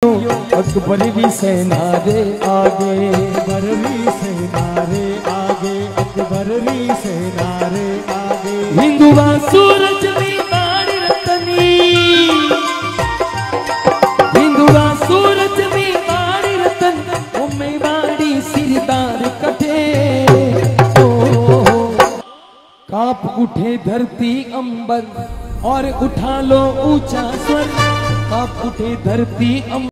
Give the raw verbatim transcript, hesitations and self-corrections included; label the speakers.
Speaker 1: अकबर भी सेना रे आगे,
Speaker 2: अकबर भी सेना रे आगे, अकबर भी सेना रे आगे।
Speaker 1: हिंदुआ सूरज में बाड़ी रतनी, हिंदुआ सूरज में बाड़ी रतन, उम्मे बाड़ी सिरदार कटे। ओ काप उठे धरती अंबर और उठा लो ऊंचा स्वर, काप उठे धरती अंबर।